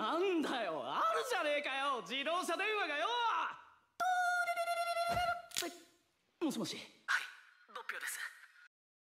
なんだよ、あるじゃねえかよ、自動車電話がよ。もしもし。 は